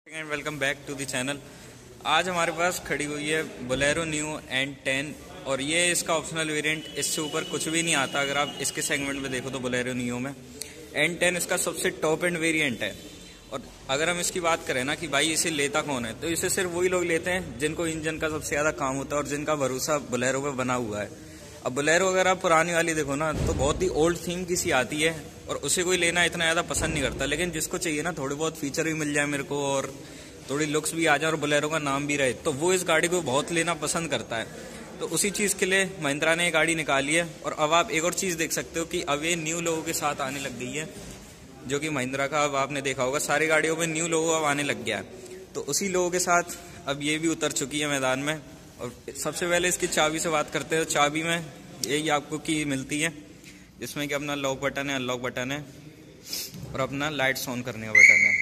And welcome back to the channel. आज हमारे पास खड़ी हुई है बोलेरो न्यू N10 और ये इसका ऑप्शनल वेरिएंट। इससे ऊपर कुछ भी नहीं आता। अगर आप इसके सेगमेंट में देखो तो बोलेरो न्यू में N10 इसका सबसे टॉप एंड वेरिएंट है। और अगर हम इसकी बात करें ना कि भाई इसे लेता कौन है, तो इसे सिर्फ वही लोग लेते हैं जिनको इंजन का सबसे ज़्यादा काम होता है और जिनका भरोसा बोलेरो पे बना हुआ है। अब बोलेरो अगर आप पुरानी वाली देखो ना तो बहुत ही ओल्ड थीम की सी आती है और उसे कोई लेना इतना ज़्यादा पसंद नहीं करता। लेकिन जिसको चाहिए ना थोड़े बहुत फीचर भी मिल जाए मेरे को और थोड़ी लुक्स भी आ जाए और बोलेरो का नाम भी रहे, तो वो इस गाड़ी को बहुत लेना पसंद करता है। तो उसी चीज़ के लिए महिंद्रा ने ये गाड़ी निकाली है। और अब आप एक और चीज़ देख सकते हो कि अब ये न्यू लोगों के साथ आने लग गई है, जो कि महिंद्रा का अब आपने देखा होगा सारी गाड़ियों में न्यू लोगो अब आने लग गया है। तो उसी लोगों के साथ अब ये भी उतर चुकी है मैदान में। और सबसे पहले इसकी चाबी से बात करते हैं। तो चाबी में यही आपको की मिलती है, जिसमें कि अपना लॉक बटन है, अनलॉक बटन है और अपना लाइट्स ऑन करने का बटन है।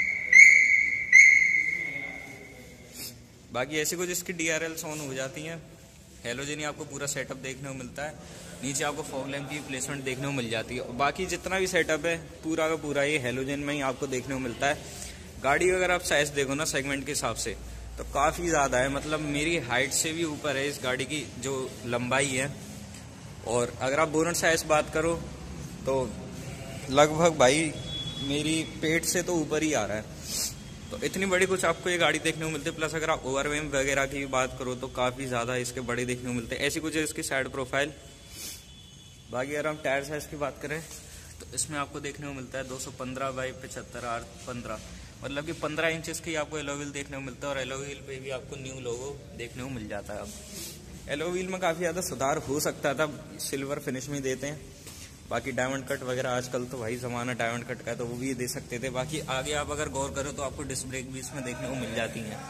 बाकी ऐसी कुछ इसकी DRLs ऑन हो जाती हैं। हेलोजन ही आपको पूरा सेटअप देखने को मिलता है। नीचे आपको फॉग लैंप की प्लेसमेंट देखने को मिल जाती है। और बाकी जितना भी सेटअप है पूरा का पूरा ये हेलोजन में ही आपको देखने को मिलता है। गाड़ी अगर आप साइज देखो ना सेगमेंट के हिसाब से तो काफ़ी ज़्यादा है, मतलब मेरी हाइट से भी ऊपर है इस गाड़ी की जो लंबाई है। और अगर आप बोनट साइज बात करो तो लगभग भाई मेरी पेट से तो ऊपर ही आ रहा है। तो इतनी बड़ी कुछ आपको ये गाड़ी देखने को मिलती है। प्लस अगर आप ओवरवेम वगैरह की भी बात करो तो काफ़ी ज़्यादा इसके बड़े देखने को मिलते हैं। ऐसी कुछ है इसकी साइड प्रोफाइल। बाकी अगर हम टायर साइज़ की बात करें तो इसमें आपको देखने को मिलता है 215/75 R15, मतलब कि 15 इंचेस की आपको एलो व्हील देखने को मिलता है। और एलो व्हील पे भी आपको न्यू लोगो देखने को मिल जाता है। अब एलो व्हील में काफ़ी ज़्यादा सुधार हो सकता था, सिल्वर फिनिश में देते हैं। बाकी डायमंड कट वगैरह आजकल तो भाई ज़माना डायमंड कट का है, तो वो भी दे सकते थे। बाकी आगे आप अगर गौर करो तो आपको डिस्क ब्रेक भी इसमें देखने को मिल जाती हैं।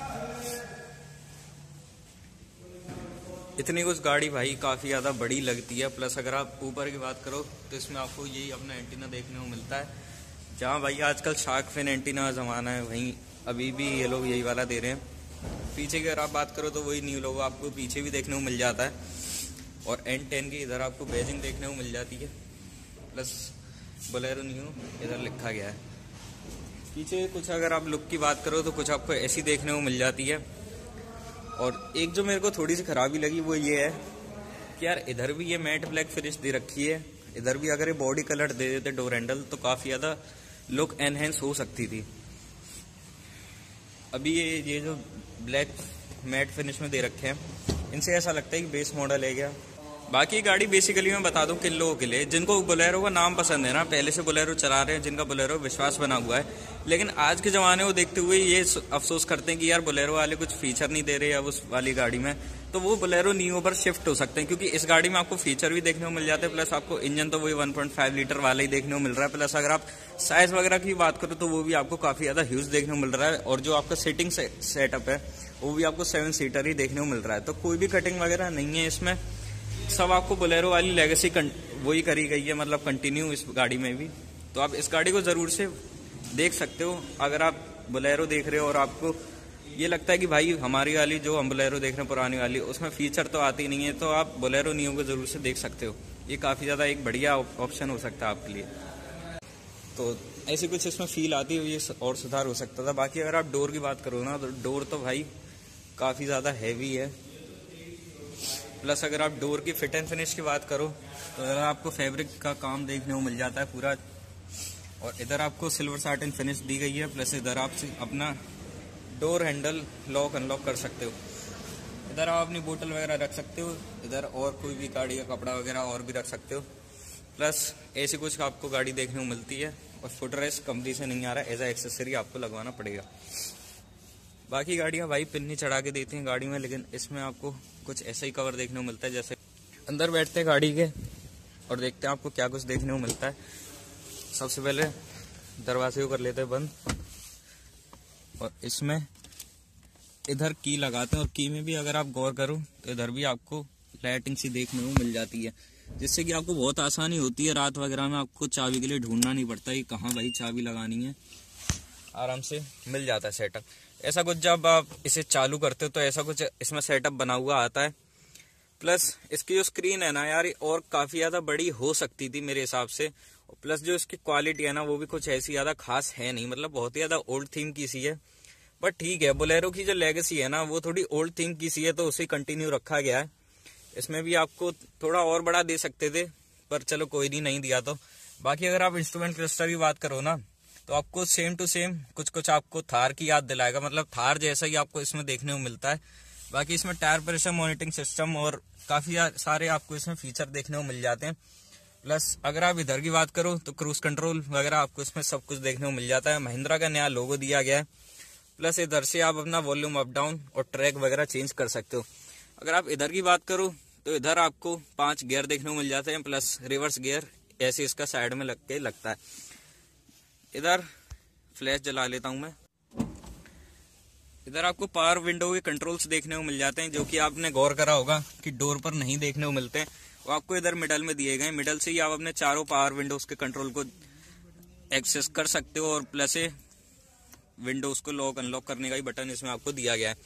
इतनी कुछ गाड़ी भाई काफ़ी ज़्यादा बड़ी लगती है। प्लस अगर आप ऊपर की बात करो तो इसमें आपको यही अपना एंटीना देखने को मिलता है। जहाँ भाई आजकल शार्क फिन एंटीना ज़माना है, वहीं अभी भी ये लोग यही वाला दे रहे हैं। पीछे की अगर आप बात करो तो वही न्यू लोगो आपको पीछे भी देखने को मिल जाता है। और N10 की इधर आपको बैजिंग देखने को मिल जाती है, प्लस बोलेरो न्यू इधर लिखा गया है। पीछे कुछ अगर आप लुक की बात करो तो कुछ आपको ऐसी देखने को मिल जाती है। और एक जो मेरे को थोड़ी सी खराबी लगी वो ये है कि यार इधर भी ये मैट ब्लैक फिनिश दे रखी है। इधर भी अगर ये बॉडी कलर दे देते डोर हैंडल तो काफ़ी ज़्यादा लुक एनहेंस हो सकती थी। अभी ये जो ब्लैक मैट फिनिश में दे रखे हैं इनसे ऐसा लगता है कि बेस मॉडल है क्या। बाकी गाड़ी बेसिकली मैं बता दूं किन लोगों के लिए, जिनको बोलेरो का नाम पसंद है ना, पहले से बोलेरो चला रहे हैं, जिनका बोलेरो विश्वास बना हुआ है, लेकिन आज के ज़माने को देखते हुए ये अफसोस करते हैं कि यार बोलेरो वाले कुछ फीचर नहीं दे रहे अब उस वाली गाड़ी में, तो वो बोलेरो न्यू पर शिफ्ट हो सकते हैं। क्योंकि इस गाड़ी में आपको फीचर भी देखने को मिल जाते हैं, प्लस आपको इंजन तो वही 1.5 लीटर वाला ही देखने को मिल रहा है। प्लस अगर आप साइज वगैरह की बात करो तो वो भी आपको काफ़ी ज़्यादा ह्यूज देखने को मिल रहा है। और जो आपका सीटिंग सेटअप है वो भी आपको 7 सीटर ही देखने को मिल रहा है। तो कोई भी कटिंग वगैरह नहीं है इसमें, सब आपको बोलेरो वाली लेगेसी वही करी गई है, मतलब कंटिन्यू इस गाड़ी में भी। तो आप इस गाड़ी को ज़रूर से देख सकते हो। अगर आप बोलेरो देख रहे हो और आपको ये लगता है कि भाई हमारी वाली जो हम बोलेरो देख रहे हैं पुरानी वाली उसमें फीचर तो आती नहीं है, तो आप बोलेरो न्यू को ज़रूर से देख सकते हो। ये काफ़ी ज़्यादा एक बढ़िया ऑप्शन हो सकता है आपके लिए। तो ऐसी कुछ इसमें फील आती है, ये और सुधार हो सकता था। बाकी अगर आप डोर की बात करो ना तो डोर तो भाई काफ़ी ज़्यादा हैवी है। प्लस अगर आप डोर की फिट एंड फिनिश की बात करो तो इधर आपको फैब्रिक का काम देखने को मिल जाता है पूरा। और इधर आपको सिल्वर साटिन फिनिश दी गई है। प्लस इधर आप अपना डोर हैंडल लॉक अनलॉक कर सकते हो। इधर आप अपनी बोतल वगैरह रख सकते हो। इधर और कोई भी गाड़ी का कपड़ा वगैरह और भी रख सकते हो। प्लस ऐसी कुछ आपको गाड़ी देखने को मिलती है। और फुट रेस्ट कंपनी से नहीं आ रहा है, एज ए एक्सेसरी आपको लगवाना पड़ेगा। बाकी गाड़ियाँ भाई पिन्नी चढ़ा के देती हैं गाड़ी में, लेकिन इसमें आपको कुछ ऐसा ही कवर देखने को मिलता है। जैसे अंदर बैठते हैं गाड़ी के और देखते हैं आपको क्या कुछ देखने को मिलता है। सबसे पहले दरवाजे को कर लेते हैं बंद और इसमें इधर की लगाते हैं। और की में भी अगर आप गौर करो तो इधर भी आपको लाइटिंग सी देखने को मिल जाती है, जिससे कि आपको बहुत आसानी होती है। रात वगैरह में आपको चाबी के लिए ढूंढना नहीं पड़ता कि कहाँ भाई चाबी लगानी है, आराम से मिल जाता है सेटअप। ऐसा कुछ जब आप इसे चालू करते हो तो ऐसा कुछ इसमें सेटअप बना हुआ आता है। प्लस इसकी जो स्क्रीन है ना यार और काफ़ी ज़्यादा बड़ी हो सकती थी मेरे हिसाब से। प्लस जो इसकी क्वालिटी है ना वो भी कुछ ऐसी ज़्यादा खास है नहीं, मतलब बहुत ही ज़्यादा ओल्ड थीम की सी है। पर ठीक है, बोलेरो की जो लेगेसी है ना वो थोड़ी ओल्ड थिंग की सी है, तो उसे कंटिन्यू रखा गया है। इसमें भी आपको थोड़ा और बड़ा दे सकते थे, पर चलो कोई नहीं दिया तो। बाकी अगर आप इंस्ट्रूमेंट क्लस्टर की बात करो ना, तो आपको सेम टू सेम कुछ कुछ आपको थार की याद दिलाएगा, मतलब थार जैसा ही आपको इसमें देखने को मिलता है। बाकी इसमें टायर प्रेशर मॉनिटरिंग सिस्टम और काफी सारे आपको इसमें फीचर देखने को मिल जाते हैं। प्लस अगर आप इधर की बात करो तो क्रूज कंट्रोल वगैरह आपको इसमें सब कुछ देखने को मिल जाता है। महिंद्रा का नया लोगो दिया गया है। प्लस इधर से आप अपना वॉल्यूम अप डाउन और ट्रैक वगैरह चेंज कर सकते हो। अगर आप इधर की बात करो तो इधर आपको 5 गियर देखने को मिल जाते हैं, प्लस रिवर्स गियर ऐसे इसका साइड में लग के लगता है। इधर फ्लैश जला लेता हूं मैं। इधर आपको पावर विंडो के कंट्रोल्स देखने को मिल जाते हैं, जो कि आपने गौर करा होगा कि डोर पर नहीं देखने को मिलते हैं। वो आपको इधर मिडल में दिए गए। मिडल से ही आप अपने चारों पावर विंडोज के कंट्रोल को एक्सेस कर सकते हो, और प्लस विंडोज को लॉक अनलॉक करने का ही बटन इसमें आपको दिया गया है।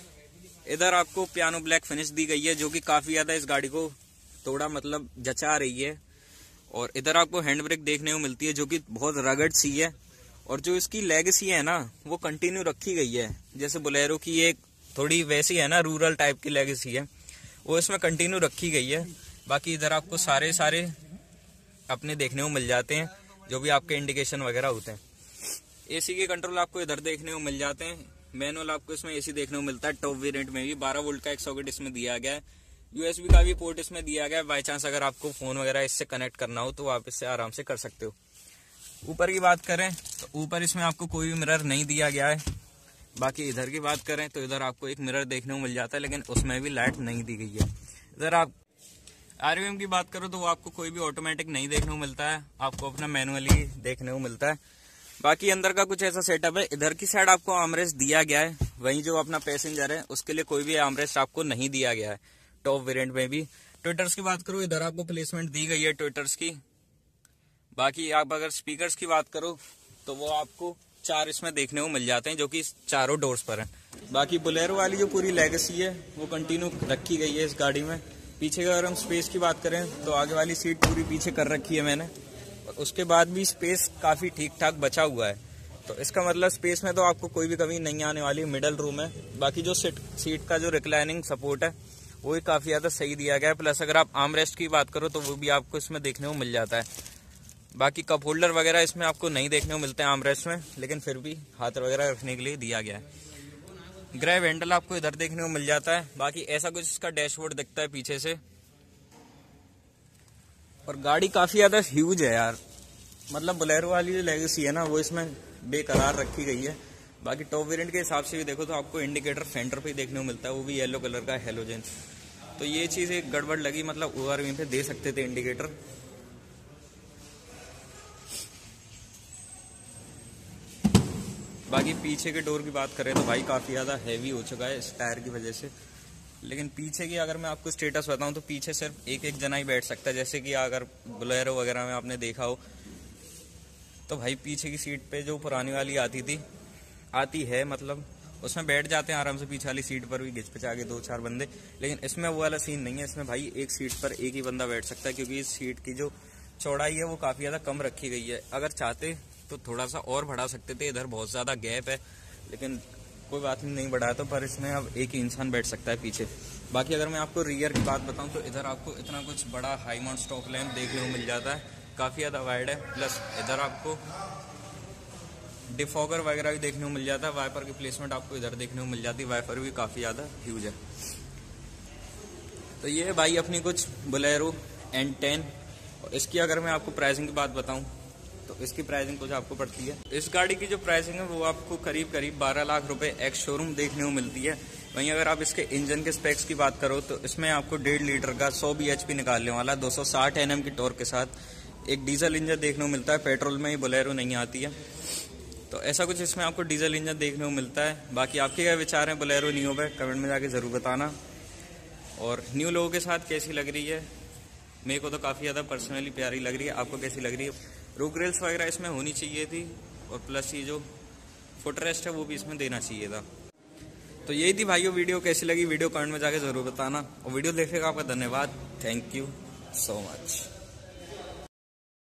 इधर आपको पियानो ब्लैक फिनिश दी गई है, जो कि काफी ज्यादा इस गाड़ी को थोड़ा मतलब जचा रही है। और इधर आपको हैंड ब्रेक देखने को मिलती है, जो कि बहुत रगड़ सी है। और जो इसकी लेगेसी है ना वो कंटिन्यू रखी गई है। जैसे बोलेरो की एक थोड़ी वैसी है ना, रूरल टाइप की लेगेसी है, वो इसमें कंटिन्यू रखी गई है। बाकी इधर आपको सारे अपने देखने को मिल जाते हैं, जो भी आपके इंडिकेशन वगैरह होते हैं। एसी के कंट्रोल आपको इधर देखने को मिल जाते हैं। मैनुअल आपको इसमें एसी देखने को मिलता है। टॉप वेरिएंट में भी 12 वोल्ट का एक सॉकेट इसमें दिया गया है। यूएसबी का भी पोर्ट इसमें दिया गया है। बाई चांस अगर आपको फोन वगैरह इससे कनेक्ट करना हो तो आप इससे आराम से कर सकते हो। ऊपर की बात करें तो ऊपर इसमें आपको कोई भी मिरर नहीं दिया गया है। बाकी इधर की बात करें तो इधर आपको एक मिरर देखने को मिल जाता है, लेकिन उसमें भी लाइट नहीं दी गई है। इधर आप आरपीएम की बात करो तो वो आपको कोई भी ऑटोमेटिक नहीं देखने को मिलता है, आपको अपना मैनुअली देखने को मिलता है। बाकी अंदर का कुछ ऐसा सेटअप है। इधर की साइड आपको आर्मरेस्ट दिया गया है, वहीं जो अपना पैसेंजर है उसके लिए कोई भी आर्मरेस्ट आपको नहीं दिया गया है टॉप वेरिएंट में भी। ट्विटर्स की बात करो, इधर आपको प्लेसमेंट दी गई है ट्विटर्स की। बाकी आप अगर स्पीकर्स की बात करो तो वो आपको 4 इसमें देखने को मिल जाते हैं, जो कि चारों डोर्स पर हैं। बाकी बोलेरो वाली जो पूरी लेगेसी है वो कंटिन्यू रखी गई है इस गाड़ी में। पीछे अगर हम स्पेस की बात करें तो आगे वाली सीट पूरी पीछे कर रखी है मैंने, और उसके बाद भी स्पेस काफी ठीक ठाक बचा हुआ है। तो इसका मतलब स्पेस में तो आपको कोई भी कमी नहीं आने वाली। मिडल रूम है। बाकी जो सीट का जो रिक्लाइनिंग सपोर्ट है वो भी काफी ज्यादा सही दिया गया है। प्लस अगर आप आर्मरेस्ट की बात करो तो वो भी आपको इसमें देखने को मिल जाता है। बाकी कप होल्डर वगैरह इसमें आपको नहीं देखने को मिलते हैं आर्मरेस्ट में, लेकिन फिर भी हाथ वगैरह रखने के लिए दिया गया है। ग्रैब हैंडल आपको इधर देखने को मिल जाता है। बाकी ऐसा कुछ इसका डैशबोर्ड दिखता है पीछे से। और गाड़ी काफी ज्यादा ह्यूज है यार, मतलब बोलेरो वाली जो लेगेसी है ना वो इसमें बेकरार रखी गई है। बाकी टॉप वेरिएंट के हिसाब से भी देखो तो आपको इंडिकेटर फेंडर पे देखने को मिलता है, वो भी येलो कलर का हेलोजन। तो ये चीज एक गड़बड़ लगी, मतलब ओआरवी पे दे सकते थे इंडिकेटर। बाकी पीछे के डोर की बात करें तो भाई काफी ज्यादा हैवी हो चुका है इस टायर की वजह से। लेकिन पीछे की अगर मैं आपको स्टेटस बताऊं तो पीछे सिर्फ एक जना ही बैठ सकता है। जैसे कि अगर बोलेरो वगैरह में आपने देखा हो तो भाई पीछे की सीट पे जो पुरानी वाली आती है मतलब उसमें बैठ जाते हैं आराम से, पीछे वाली सीट पर भी घिचपिचा के 2-4 बंदे। लेकिन इसमें वो वाला सीन नहीं है। इसमें भाई एक सीट पर एक ही बंदा बैठ सकता है, क्योंकि इस सीट की जो चौड़ाई है वो काफी ज्यादा कम रखी गई है। अगर चाहते तो थोड़ा सा और बढ़ा सकते थे, इधर बहुत ज्यादा गैप है, लेकिन कोई बात नहीं बढ़ाया तो। पर इसमें अब एक ही इंसान बैठ सकता है पीछे। बाकी अगर मैं आपको रियर की बात बताऊं तो इधर आपको इतना कुछ बड़ा हाई माउंट स्टॉप लैंप देखने को मिल जाता है, काफी ज्यादा वाइड है। प्लस इधर आपको डिफॉगर वगैरह भी देखने को मिल जाता है। वाइपर की प्लेसमेंट आपको इधर देखने को मिल जाती है, वाइपर भी काफी ज्यादा ह्यूज है। तो ये है भाई अपनी कुछ बोलेरो N10। और इसकी अगर मैं आपको प्राइसिंग की बात बताऊं तो इसकी प्राइसिंग कुछ आपको पड़ती है। इस गाड़ी की जो प्राइसिंग है वो आपको करीब 12 लाख रुपए एक्स शोरूम देखने को मिलती है। वहीं अगर आप इसके इंजन के स्पेक्स की बात करो तो इसमें आपको 1.5 लीटर का 100 bhp निकालने वाला 260 Nm की टॉर्क के साथ एक डीजल इंजन देखने को मिलता है। पेट्रोल में ही बोलेरो नहीं आती है, तो ऐसा कुछ इसमें आपको डीजल इंजन देखने को मिलता है। बाकी आपके क्या विचार हैं बोलेरो नियो पे, कमेंट में जाके जरूर बताना। और न्यू लोगों के साथ कैसी लग रही है, मेरे को तो काफ़ी ज़्यादा पर्सनली प्यारी लग रही है। आपको कैसी लग रही है? रूफ ग्रिल्स वगैरह इसमें होनी चाहिए थी, और प्लस ये जो फुट रेस्ट है वो भी इसमें देना चाहिए था। तो यही थी भाइयों वीडियो। कैसी लगी वीडियो कमेंट में जाके जरूर बताना। और वीडियो देखने का आपका धन्यवाद। Thank you so much.